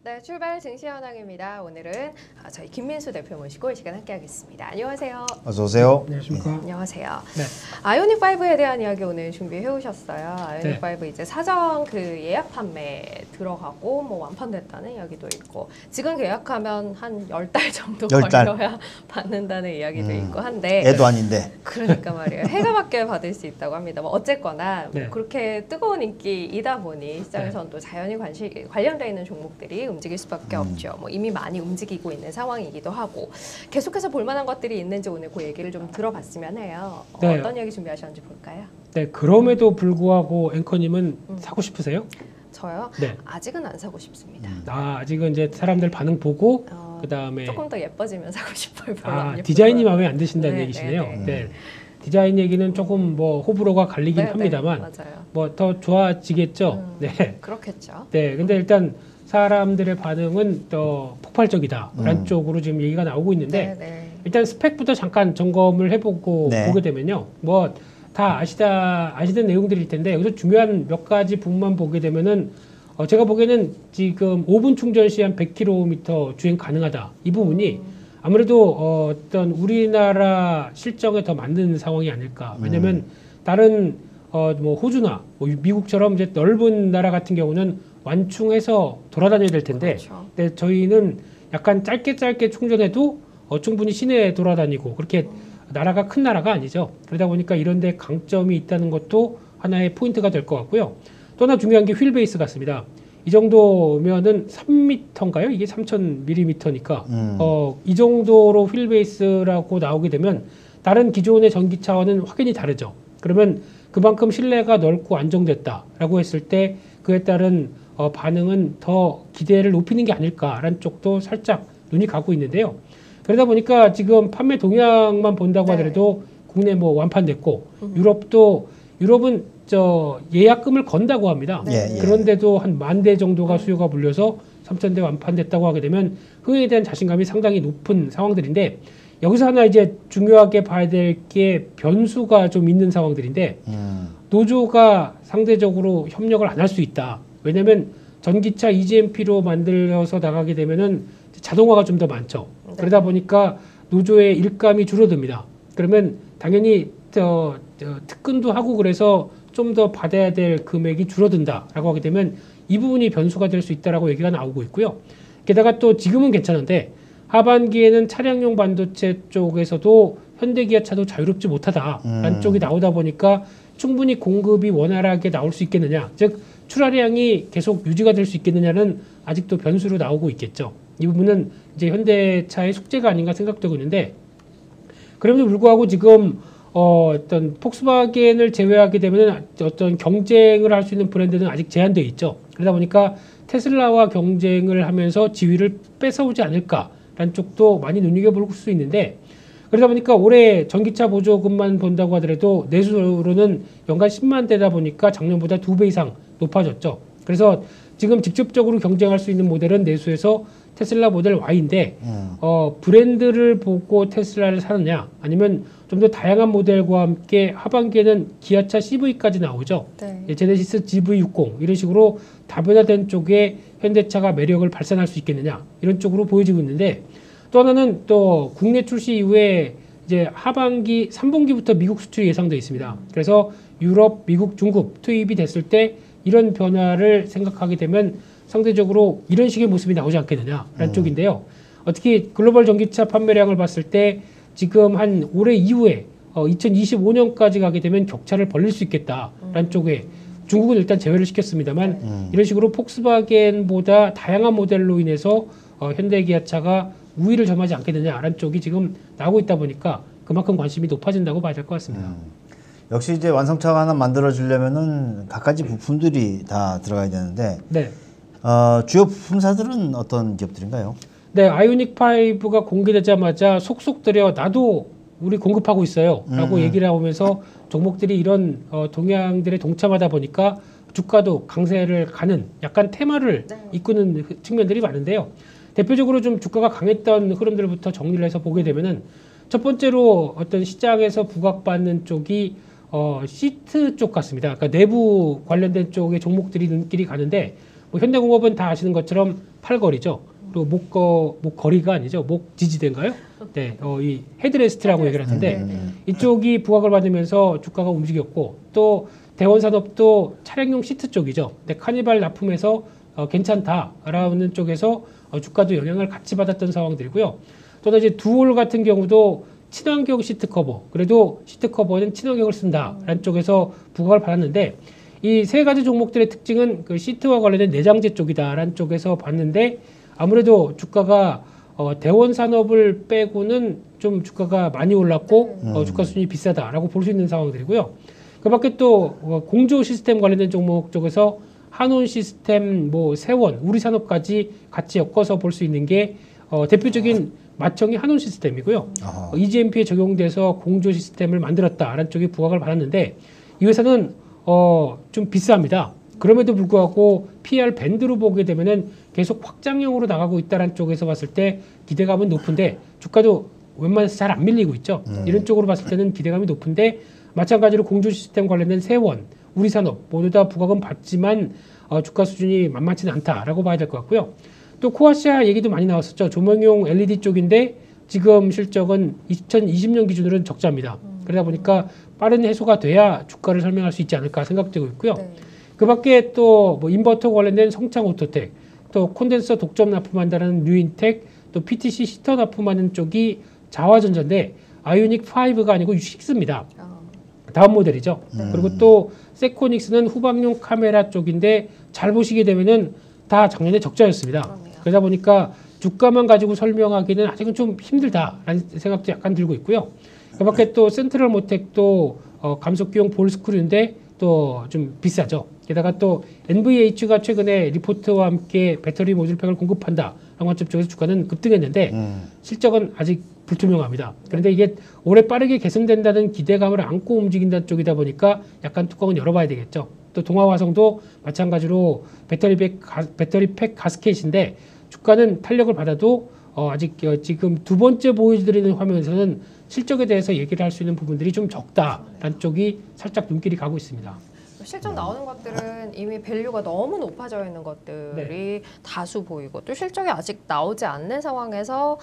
네, 출발 증시현황입니다. 오늘은 저희 김민수 대표 모시고 이 시간 함께하겠습니다. 안녕하세요. 어서 오세요. 안녕하십니까. 네, 안녕하세요. 네. 아이오닉5에 대한 이야기 오늘 준비해 오셨어요. 네. 아이오닉5 이제 사전 그 예약 판매 들어가고 뭐 완판됐다는 이야기도 있고 지금 계약하면 한 10달 정도 10달. 걸려야 받는다는 이야기도 있고 한데 애도 아닌데. 그러니까 말이에요. 해가 밖에 받을 수 있다고 합니다. 뭐 어쨌거나 네. 뭐 그렇게 뜨거운 인기이다 보니 시장에서는 또 자연히 관련되어 있는 종목들이 움직일 수밖에 없죠. 뭐 이미 많이 움직이고 있는 상황이기도 하고 계속해서 볼만한 것들이 있는지 오늘 그 얘기를 좀 들어봤으면 해요. 네. 어떤 얘기 준비하셨는지 볼까요? 네, 그럼에도 불구하고 앵커님은 사고 싶으세요? 저요? 네. 아직은 안 사고 싶습니다. 아직은 이제 사람들 반응 보고 그 다음에 조금 더 예뻐지면 사고 싶어요. 별로 안 예뻐요. 디자인이 마음에 안 드신다는 네, 얘기시네요. 네, 네, 네. 디자인 얘기는 조금 뭐 호불호가 갈리긴 네, 합니다만 네, 맞아요. 뭐 더 좋아지겠죠. 네. 그렇겠죠. 네, 근데 일단 사람들의 반응은 더 폭발적이다라는 쪽으로 지금 얘기가 나오고 있는데 네, 네. 일단 스펙부터 잠깐 점검을 해보고 네. 보게 되면요. 뭐 다 아시는 내용들일 텐데 여기서 중요한 몇 가지 부분만 보게 되면은 제가 보기에는 지금 5분 충전 시 한 100km 주행 가능하다. 이 부분이 아무래도 어떤 우리나라 실정에 더 맞는 상황이 아닐까. 왜냐면 다른 뭐 호주나 뭐 미국처럼 이제 넓은 나라 같은 경우는 완충해서 돌아다녀야 될 텐데 그렇죠. 근데 저희는 약간 짧게 충전해도 충분히 시내에 돌아다니고 그렇게 나라가 큰 나라가 아니죠. 그러다 보니까 이런 데 강점이 있다는 것도 하나의 포인트가 될 것 같고요. 또 하나 중요한 게 휠 베이스 같습니다. 이 정도면은 3m인가요? 이게 3000mm니까 이 정도로 휠 베이스라고 나오게 되면 다른 기존의 전기차와는 확연히 다르죠. 그러면 그만큼 실내가 넓고 안정됐다라고 했을 때 그에 따른 반응은 더 기대를 높이는 게 아닐까라는 쪽도 살짝 눈이 가고 있는데요. 그러다 보니까 지금 판매 동향만 본다고 하더라도 국내 뭐 완판됐고 유럽은 예약금을 건다고 합니다. 예, 예. 그런데도 한 10,000대 정도가 수요가 몰려서 3,000대 완판됐다고 하게 되면 흥에 대한 자신감이 상당히 높은 상황들인데 여기서 하나 이제 중요하게 봐야 될 게 변수가 좀 있는 상황들인데 노조가 상대적으로 협력을 안 할 수 있다. 왜냐하면 전기차 EGMP로 만들어서 나가게 되면은 자동화가 좀 더 많죠. 그러다 보니까 노조의 일감이 줄어듭니다. 그러면 당연히 특근도 하고 그래서 좀 더 받아야 될 금액이 줄어든다라고 하게 되면 이 부분이 변수가 될 수 있다라고 얘기가 나오고 있고요. 게다가 또 지금은 괜찮은데 하반기에는 차량용 반도체 쪽에서도 현대기아차도 자유롭지 못하다라는 쪽이 나오다 보니까 충분히 공급이 원활하게 나올 수 있겠느냐, 즉 출하량이 계속 유지가 될 수 있겠느냐는 아직도 변수로 나오고 있겠죠. 이 부분은 이제 현대차의 숙제가 아닌가 생각되고 있는데 그럼에도 불구하고 지금 어떤 폭스바겐을 제외하게 되면 어떤 경쟁을 할 수 있는 브랜드는 아직 제한되어 있죠. 그러다 보니까 테슬라와 경쟁을 하면서 지위를 뺏어오지 않을까라는 쪽도 많이 눈여겨볼 수 있는데 그러다 보니까 올해 전기차 보조금만 본다고 하더라도 내수로는 연간 10만 대다 보니까 작년보다 2배 이상 높아졌죠. 그래서 지금 직접적으로 경쟁할 수 있는 모델은 내수에서 테슬라 모델 Y인데 브랜드를 보고 테슬라를 사느냐 아니면 좀 더 다양한 모델과 함께 하반기에는 기아차 CV까지 나오죠. 네. 제네시스 GV60 이런 식으로 다변화된 쪽에 현대차가 매력을 발산할 수 있겠느냐 이런 쪽으로 보여지고 있는데 또 하나는 또 국내 출시 이후에 이제 하반기 3분기부터 미국 수출이 예상되어 있습니다. 그래서 유럽, 미국, 중국 투입이 됐을 때 이런 변화를 생각하게 되면 상대적으로 이런 식의 모습이 나오지 않겠느냐라는 쪽인데요. 특히 글로벌 전기차 판매량을 봤을 때 지금 한 올해 이후에 2025년까지 가게 되면 격차를 벌릴 수 있겠다라는 쪽에 중국은 일단 제외를 시켰습니다만 이런 식으로 폭스바겐보다 다양한 모델로 인해서 현대기아차가 우위를 점하지 않게 되냐라는 쪽이 지금 나오고 있다 보니까 그만큼 관심이 높아진다고 봐야 될 것 같습니다. 역시 이제 완성차가 하나 만들어 주려면은 갖가지 부품들이 다 들어가야 되는데 네. 주요 부품사들은 어떤 기업들인가요? 네, 아이오닉5가 공개되자마자 속속 들여 나도 우리 공급하고 있어요 라고 얘기를 하면서 종목들이 이런 동향들에 동참하다 보니까 주가도 강세를 가는 약간 테마를 이끄는 측면들이 많은데요. 대표적으로 좀 주가가 강했던 흐름들부터 정리를 해서 보게 되면은 첫 번째로 어떤 시장에서 부각받는 쪽이 시트 쪽 같습니다. 그러니까 내부 관련된 쪽의 종목들이 눈길이 가는데 뭐 현대공업은 다 아시는 것처럼 팔걸이죠. 그리고 목걸이가 아니죠. 목 지지대인가요? 네, 이 헤드레스트라고 얘기를 하는데 이쪽이 부각을 받으면서 주가가 움직였고 또 대원산업도 차량용 시트 쪽이죠. 근데 카니발 납품해서 괜찮다라는 쪽에서 주가도 영향을 같이 받았던 상황들이고요. 또 이제 두올 같은 경우도 친환경 시트 커버, 그래도 시트 커버는 친환경을 쓴다라는 쪽에서 부각을 받았는데 이 세 가지 종목들의 특징은 그 시트와 관련된 내장재 쪽이다라는 쪽에서 봤는데 아무래도 주가가 대원산업을 빼고는 좀 주가가 많이 올랐고 주가 수준이 비싸다라고 볼 수 있는 상황들이고요. 그 밖에 또 공조 시스템 관련된 종목 쪽에서 한온 시스템, 뭐 세원, 우리산업까지 같이 엮어서 볼 수 있는 게 대표적인 마청이 한온 시스템이고요. EGMP에 적용돼서 공조 시스템을 만들었다라는 쪽에 부각을 받았는데 이 회사는 좀 비쌉니다. 그럼에도 불구하고 PR 밴드로 보게 되면은 계속 확장형으로 나가고 있다는 쪽에서 봤을 때 기대감은 높은데 주가도 웬만해서 잘 안 밀리고 있죠. 이런 쪽으로 봤을 때는 기대감이 높은데 마찬가지로 공조 시스템 관련된 세원, 우리산업 모두 다 부각은 받지만 주가 수준이 만만치는 않다라고 봐야 될 것 같고요. 또 코아시아 얘기도 많이 나왔었죠. 조명용 LED 쪽인데 지금 실적은 2020년 기준으로는 적자입니다. 그러다 보니까 빠른 해소가 돼야 주가를 설명할 수 있지 않을까 생각되고 있고요. 네. 그 밖에 또 뭐 인버터 관련된 성창오토텍, 또 콘덴서 독점 납품한다는 뉴인텍, 또 PTC 시터 납품하는 쪽이 자화전자인데 아이오닉 5가 아니고 6입니다. 다음 모델이죠. 그리고 또 세코닉스는 후방용 카메라 쪽인데 잘 보시게 되면은 다 작년에 적자였습니다. 그러네요. 그러다 보니까 주가만 가지고 설명하기는 아직은 좀 힘들다라는 생각도 약간 들고 있고요. 그 밖에 또 센트럴 모텍도 감속기용 볼스크류인데 또 좀 비싸죠. 게다가 또 NVH가 최근에 리포트와 함께 배터리 모듈팩을 공급한다. 관점 쪽에서 주가는 급등했는데 실적은 아직 불투명합니다. 그런데 이게 올해 빠르게 개선된다는 기대감을 안고 움직인다는 쪽이다 보니까 약간 뚜껑은 열어봐야 되겠죠. 또 동아화성도 마찬가지로 배터리팩 가스켓인데 주가는 탄력을 받아도 아직 지금 두 번째 보여드리는 화면에서는 실적에 대해서 얘기를 할 수 있는 부분들이 좀 적다라는 쪽이 살짝 눈길이 가고 있습니다. 실적 나오는 것들은 이미 밸류가 너무 높아져 있는 것들이 다수 보이고 또 실적이 아직 나오지 않는 상황에서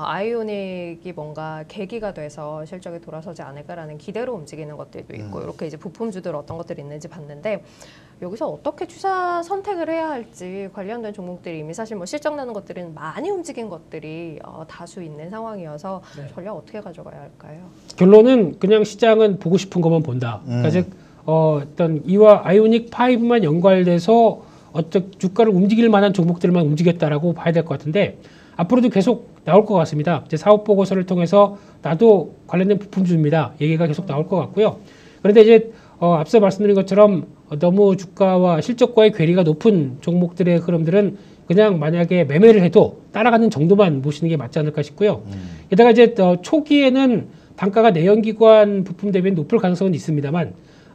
아이오닉이 뭔가 계기가 돼서 실적이 돌아서지 않을까라는 기대로 움직이는 것들도 있고 이렇게 이제 부품주들 어떤 것들이 있는지 봤는데 여기서 어떻게 투자 선택을 해야 할지 관련된 종목들이 이미 사실 뭐 실적 나는 것들은 많이 움직인 것들이 다수 있는 상황이어서 전략 어떻게 가져가야 할까요? 결론은 그냥 시장은 보고 싶은 것만 본다. 그러니까 즉 어떤 이와 아이오닉 5만 연관돼서 어떤 주가를 움직일 만한 종목들만 움직였다라고 봐야 될 것 같은데 앞으로도 계속 나올 것 같습니다. 이제 사업 보고서를 통해서 나도 관련된 부품주입니다. 얘기가 계속 나올 것 같고요. 그런데 이제 앞서 말씀드린 것처럼 너무 주가와 실적과의 괴리가 높은 종목들의 흐름들은 그냥 만약에 매매를 해도 따라가는 정도만 보시는 게 맞지 않을까 싶고요. 게다가 이제 초기에는 단가가 내연기관 부품 대비 높을 가능성은 있습니다만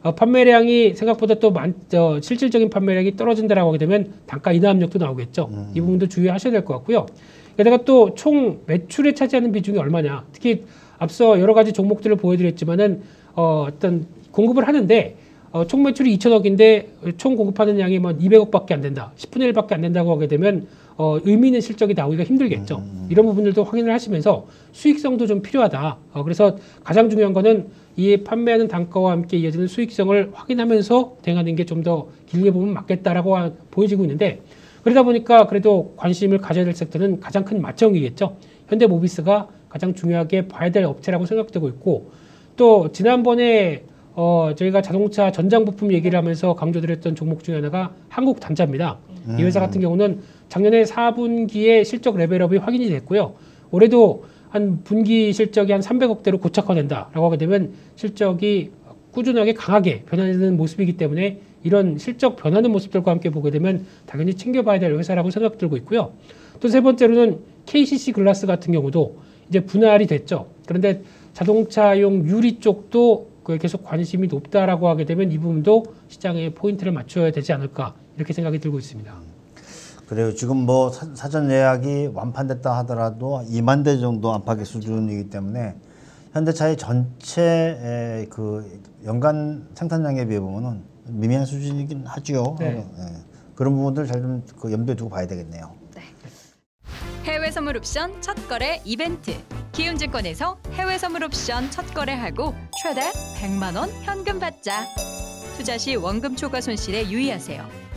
판매량이 생각보다 또 실질적인 판매량이 떨어진다라고 하게 되면 단가 인하 압력도 나오겠죠. 이 부분도 주의하셔야 될 것 같고요. 게다가 또 총 매출에 차지하는 비중이 얼마냐. 특히 앞서 여러 가지 종목들을 보여드렸지만은 어떤 공급을 하는데 총 매출이 2천억인데 총 공급하는 양이 뭐 200억밖에 안 된다. 10분의 1밖에 안 된다고 하게 되면 의미 있는 실적이 나오기가 힘들겠죠. 이런 부분들도 확인을 하시면서 수익성도 좀 필요하다. 그래서 가장 중요한 거는 이 판매하는 단가와 함께 이어지는 수익성을 확인하면서 대응하는 게 좀 더 길게 보면 맞겠다라고 보여지고 있는데 그러다 보니까 그래도 관심을 가져야 될 섹터는 가장 큰 마청이겠죠. 현대모비스가 가장 중요하게 봐야 될 업체라고 생각되고 있고 또 지난번에 저희가 자동차 전장 부품 얘기를 하면서 강조드렸던 종목 중에 하나가 한국단자입니다. 이 회사 같은 경우는 작년에 4분기에 실적 레벨업이 확인이 됐고요. 올해도 한 분기 실적이 한 300억대로 고착화된다라고 하게 되면 실적이 꾸준하게 강하게 변화되는 모습이기 때문에 이런 실적 변하는 모습들과 함께 보게 되면 당연히 챙겨봐야 될 회사라고 생각 들고 있고요. 또 세 번째로는 KCC 글라스 같은 경우도 이제 분할이 됐죠. 그런데 자동차용 유리 쪽도 계속 관심이 높다라고 하게 되면 이 부분도 시장에 포인트를 맞춰야 되지 않을까 이렇게 생각이 들고 있습니다. 그래요. 지금 뭐 사전 예약이 완판됐다 하더라도 2만 대 정도 안팎의 수준이기 때문에 현대차의 전체 그 연간 생산량에 비해 보면은 미미한 수준이긴 하죠. 네. 그런 부분들 잘 좀 그 염두에 두고 봐야 되겠네요. 네. 해외 선물 옵션 첫 거래 이벤트. 키움증권에서 해외 선물 옵션 첫 거래하고 최대 100만 원 현금 받자. 투자 시 원금 초과 손실에 유의하세요.